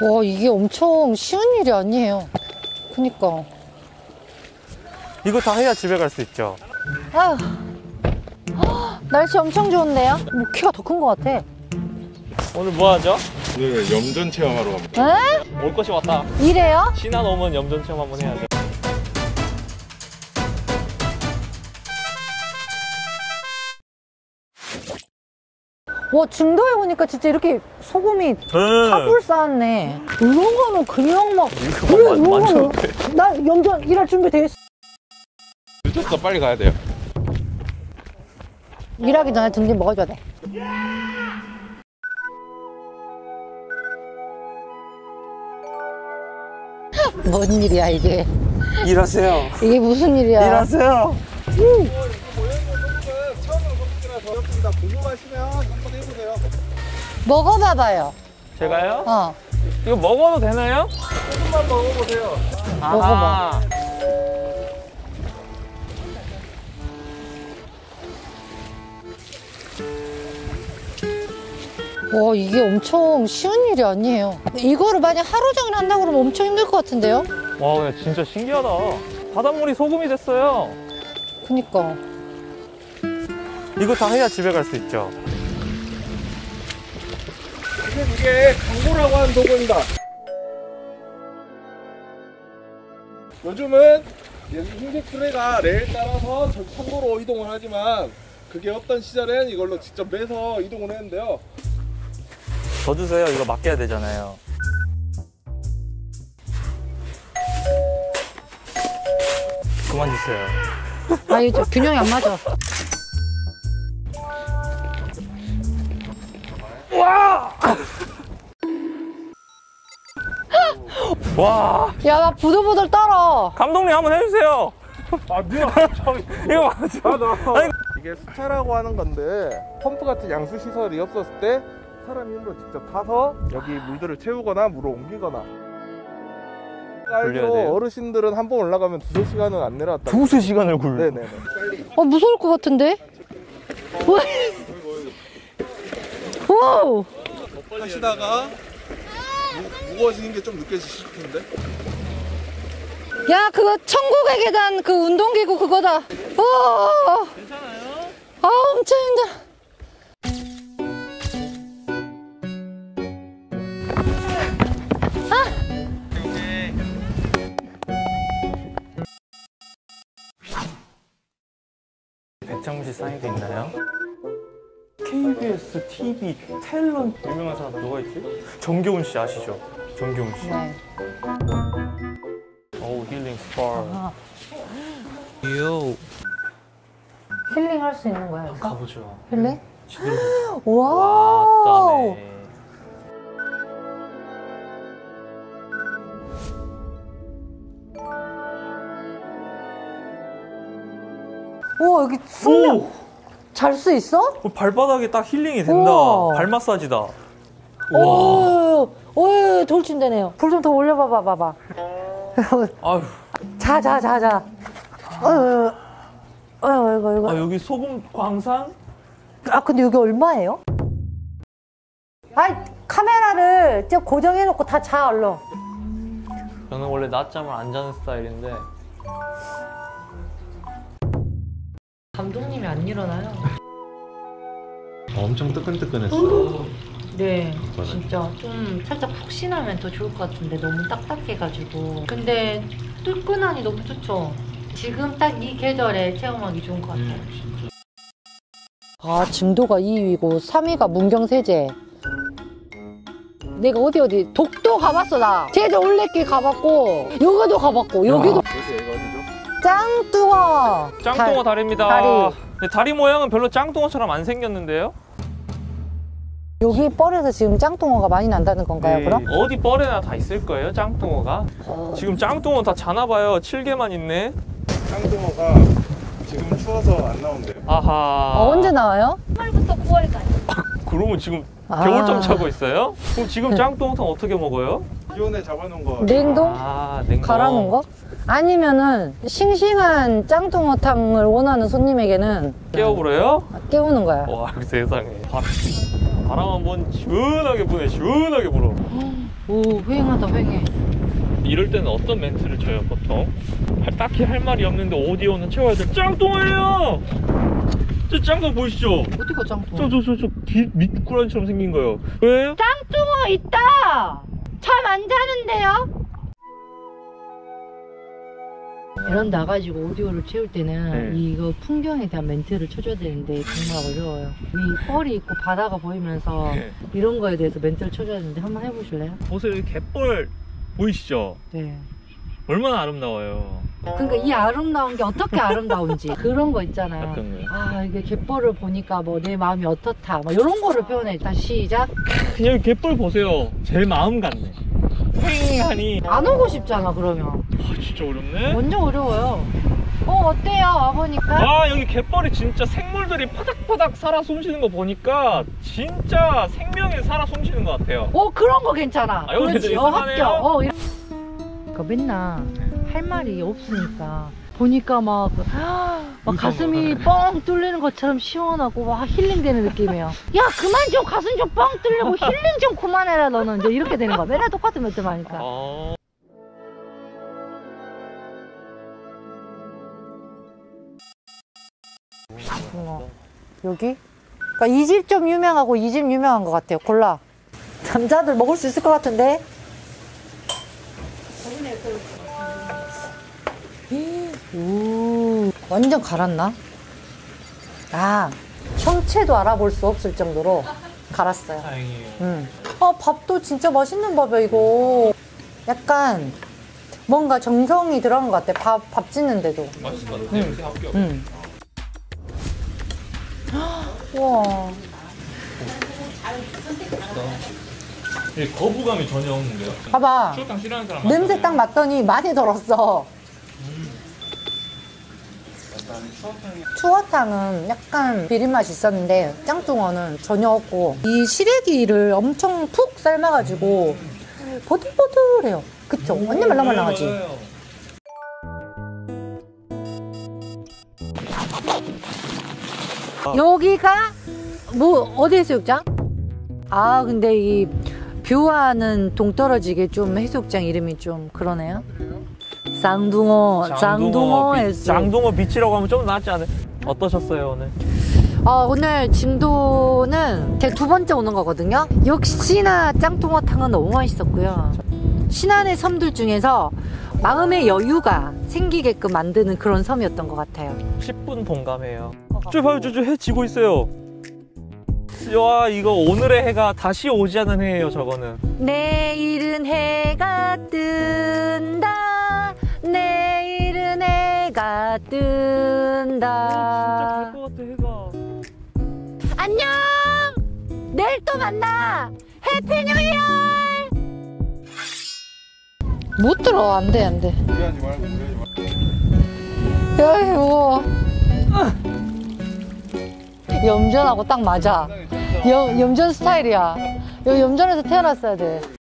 와, 이게 엄청 쉬운 일이 아니에요. 그니까. 이거 다 해야 집에 갈 수 있죠. 아휴. 날씨 엄청 좋은데요? 뭐 키가 더 큰 것 같아. 오늘 뭐 하죠? 오늘 염전 체험하러 갑니다. 에? 올 것이 왔다. 이래요? 신안 오면 염전 체험 한번 해야죠. 와, 증도에 보니까 진짜 이렇게 소금이 탑을 쌓았네. 이런 거는 그냥 막. 이거 만져도 돼. 나 염전 일할 준비 돼 있어. 늦었어, 빨리 가야 돼요. 일하기 전에 든든히 먹어줘야 돼. 뭔 일이야, 이게. 일하세요. 이게 무슨 일이야. 일하세요. 궁금하시면 한번 해보세요. 먹어봐봐요. 제가요? 어. 이거 먹어도 되나요? 조금만 먹어보세요. 먹어봐. 와, 이게 엄청 쉬운 일이 아니에요. 이거를 만약 하루 종일 한다고 그러면 엄청 힘들 것 같은데요? 와, 근데 진짜 신기하다. 바닷물이 소금이 됐어요. 그니까. 이거 다 해야 집에 갈 수 있죠. 이게 강고라고 하는 도구입니다. 요즘은 흰색 수레가 레일 따라서 창고로 이동을 하지만 그게 없던 시절엔 이걸로 직접 매서 이동을 했는데요. 더 주세요. 이거 맡겨야 되잖아요. 그만 주세요. 아, 이거 균형이 안 맞아. 와, 야, 나 부들부들 떨어. 감독님 한번 해주세요. 아, 미안. 이거 맞죠? 아니, 이게 수차라고 하는 건데 펌프 같은 양수 시설이 없었을 때 사람 힘으로 직접 타서 여기 물들을 채우거나 물을 옮기거나. 굴려야 돼요? 어르신들은 한 번 올라가면 2~3시간은 안 내려왔다. 2~3시간을 굴려. 네네네. 무서울 것 같은데? 오! 하시다가 무거워지는 게 좀 느껴지실 텐데. 야, 그거 천국의 계단 그 운동기구 그거다. 오! 괜찮아요? 아, 엄청 힘들어. 백창무 씨 사인도 있나요? KBS TV 탤런트 유명한 사람 누가 있지? 정겨운 씨 아시죠? 정겨운 씨. 네. 오, 힐링 스파. 아. 요. 힐링 할 수 있는 거야, 여기서? 가보죠. 힐링? 지금 와! 왔다네. 우와, 여기 숙면 잘 수 있어? 발바닥에 딱 힐링이 된다. 우와. 발 마사지다. 와. 오, 돌진되네요. 불 좀 더 올려봐봐, 봐봐. 아유. 자. 이거. 아, 여기 소금 광산? 아, 근데 여기 얼마예요? 아이, 카메라를 좀 고정해놓고 다 자, 얼른. 저는 원래 낮잠을 안 자는 스타일인데. 감독님이 안 일어나요? 엄청 뜨끈뜨끈했어요. 네, 진짜 좀 살짝 푹신하면 더 좋을 것 같은데 너무 딱딱해가지고. 근데 뜨끈하니 너무 좋죠? 지금 딱 이 계절에 체험하기 좋은 것 같아요. 아, 증도가 2위고 3위가 문경세제. 내가 어디 독도 가봤어. 나 제주 올레길 가봤고 여기도 가봤고 여기도. 여기가 어디죠? 짱뚱어. 짱뚱어 다리입니다. 다리. 근데 다리 모양은 별로 짱뚱어처럼 안 생겼는데요? 여기 뻘에서 지금 짱뚱어가 많이 난다는 건가요? 네, 그럼? 어디 뻘에나 다 있을 거예요, 짱뚱어가. 지금 짱뚱어 다 자나봐요. 7개만 있네. 짱뚱어가 지금 추워서 안 나온대요. 아하. 언제 나와요? 8월부터 9월까지. 그러면 지금 아. 겨울잠 자고 있어요? 그럼 지금 짱뚱어탕 어떻게 먹어요? 기온에 잡아놓은 거. 냉동? 아, 냉동. 갈아놓은 거? 아니면은 싱싱한 짱뚱어탕을 원하는 손님에게는 깨워불어요? 깨우는 거야. 와, 세상에. 바람 한번 시원하게 부네, 시원하게 불어. 오, 휑하다, 휑해. 이럴 때는 어떤 멘트를 쳐요 보통? 딱히 할 말이 없는데 오디오는 채워야 돼. 짱뚱어예요! 저 짱뚱어 보이시죠? 어디가 짱뚱어? 저 미꾸라지처럼 생긴 거요. 왜? 짱뚱어 있다! 잠 안 자는데요? 이런 나가지고 오디오를 채울 때는 네. 이거 풍경에 대한 멘트를 쳐줘야 되는데 정말 어려워요. 이 뻘이 있고 바다가 보이면서 네. 이런 거에 대해서 멘트를 쳐줘야 되는데 한번 해보실래요? 보세요, 이 갯벌 보이시죠? 네. 얼마나 아름다워요. 그러니까 이 아름다운 게 어떻게 아름다운지 그런 거 있잖아요. 어떤 거요? 아, 이게 갯벌을 보니까 뭐 내 마음이 어떻다 막 이런 거를 표현해. 다시 시작. 그냥 갯벌 보세요. 제 마음 같네. 휑하니. 안 오고 싶잖아 그러면. 아, 진짜 어렵네. 완전 어려워요. 어때요? 와보니까? 아, 여기 갯벌이 진짜 생물들이 파닥파닥 살아 숨쉬는 거 보니까 진짜 생명이 살아 숨쉬는 것 같아요. 그런 거 괜찮아. 아, 여기 그렇지. 이상하네요. 합격. 그러니까 맨날 할 말이 없으니까 보니까 막 가슴이 뻥 뚫리는 것처럼 시원하고 막 힐링되는 느낌이에요. 야, 그만 좀 가슴 좀 뻥 뚫리고 힐링 좀 그만해라 너는. 이제 이렇게 되는 거야. 맨날 똑같은 멘트만 하니까. 아, 여기? 그러니까 이 집 좀 유명하고 이 집 유명한 것 같아요. 골라. 남자들 먹을 수 있을 것 같은데? 오, 완전 갈았나? 아, 형체도 알아볼 수 없을 정도로 갈았어요. 다행이에요. 밥도 진짜 맛있는 밥이야, 이거. 약간 뭔가 정성이 들어간 것 같아. 밥 짓는데도. 맛있을 것 같아요. 냄새 합격. 와. 거부감이 전혀 없는데요? 봐봐. 추어탕 싫어하는 사람 냄새 딱 맡더니 많이 들었어. 추어탕은 약간 비린맛이 있었는데 짱뚱어는 전혀 없고 이 시래기를 엄청 푹 삶아가지고 보들보들해요. 그쵸? 완전 말랑말랑하지? 맞아요. 여기가 뭐 어디 해수욕장? 아, 근데 이 뷰와는 동떨어지게 좀 해수욕장 이름이 좀 그러네요. 짱뚱어 해수. 짱뚱어 비치라고 하면 좀 낫지 않아요? 어떠셨어요 오늘? 오늘 진도는 제 두 번째 오는 거거든요. 역시나 짱뚱어탕은 너무 맛있었고요. 신안의 섬들 중에서 마음의 여유가 생기게끔 만드는 그런 섬이었던 것 같아요. 10분 동감해요. 저 봐요, 저 해 지고 있어요. 와, 이거 오늘의 해가 다시 오지 않는 해예요, 저거는. 내일은 해가 뜬다. 내일은 해가 뜬다. 진짜 될 것 같아, 해가. 안녕. 내일 또 만나. 해피 뉴 이어. 못 들어. 안 돼, 안 돼. 무리하지 말고 무리하지 말고. 야, 이거 염전하고 딱 맞아. 염전 스타일이야. 여기 염전에서 태어났어야 돼.